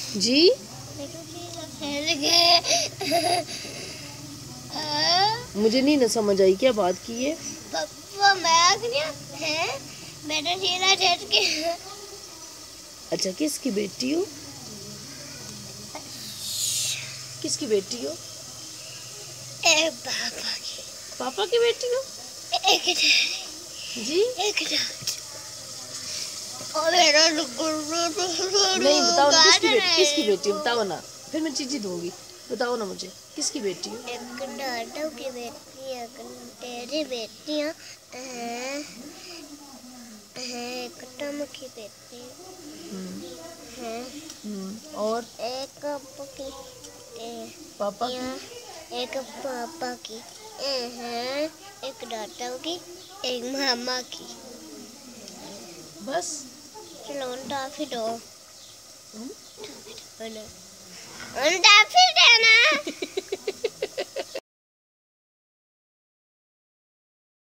जी मुझे नहीं ना समझ आई क्या बात की है। पापा मैं है बेटा शीला चढ़ के। अच्छा किसकी बेटी हो? किसकी बेटी हो? पापा की। पापा की बेटी हो? एक जी एक और मेरा नहीं बताओ ना किसकी बेटी बताओ ना, फिर मैं चीजी दूंगी। बताओ ना मुझे किसकी बेटी हो? एक दादू की बेटी है, तेरी बेटियां एक टम की बेटी है और एक पापा की? एक पापा की है, एक दादा की, एक मामा की। बस चलो टाफी दो, टाफी देना।